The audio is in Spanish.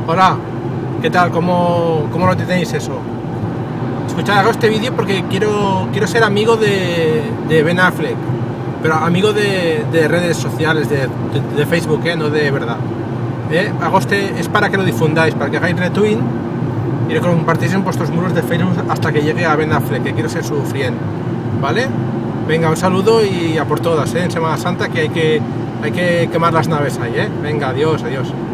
Hola, ¿qué tal? ¿Cómo lo tenéis eso? Escuchad, hago este vídeo porque quiero ser amigo de Ben Affleck, pero amigo de redes sociales, de Facebook, no de verdad. Es para que lo difundáis, para que hagáis retweet y lo compartís en vuestros muros de Facebook hasta que llegue a Ben Affleck, que quiero ser su friend, ¿vale? Venga, un saludo y a por todas, en Semana Santa, que hay que quemar las naves ahí, Venga, adiós.